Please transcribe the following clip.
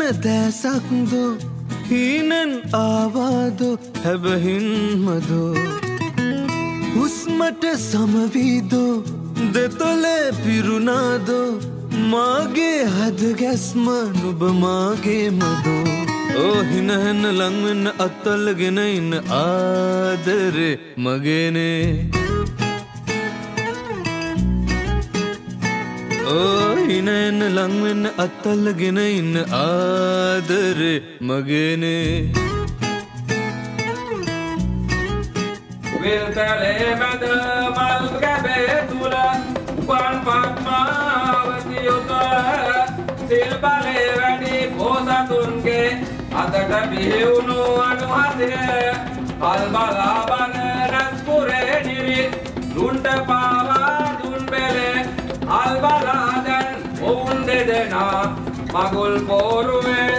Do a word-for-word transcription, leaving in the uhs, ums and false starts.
දැසක්දෝ හීනෙන් ආවාදෝ හැබහින්මදෝ හුස්මට සමවීදෝ දෙතොලේ පිරුණාදෝ මාගේ හද ගැස්ම නුබ මාගේ මදෝ ඕ හිනහෙන්න ලංවෙන්න අත්තල්ලගෙන ඉන්න ආදරේ මගේනේ ඕ හිනහෙන්න ලංවෙන්න අත්තල්ලගෙන ඉන්න ආදරේ මගේනේ විල්තලේ මැද මල් කැබේ තුල උපන් පద్මාවති උතර සිල් බලේ වැඩි බෝසතුන්ගේ අදට බිහිවුණු අනුහසය පල් බලා බන රැස්පුරේ නිරිත් දුන්ට පාවා දුන් බෙලේ අල් බලා දැන් ඔවුන් දෙදෙනා මගුල් පෝරුවේ